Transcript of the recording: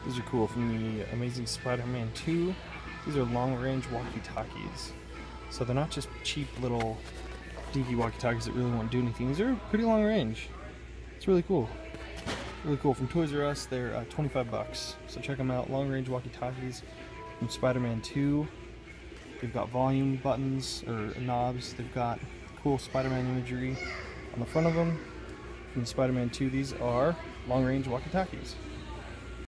These are cool from the Amazing Spider-Man 2. These are long-range walkie-talkies. So they're not just cheap little dinky walkie-talkies that really won't do anything. These are pretty long range. It's really cool. Really cool. From Toys R Us, they're 25 bucks. So check them out. Long-range walkie-talkies from Spider-Man 2. They've got volume buttons or knobs. They've got cool Spider-Man imagery on the front of them. From Spider-Man 2, these are long-range walkie-talkies.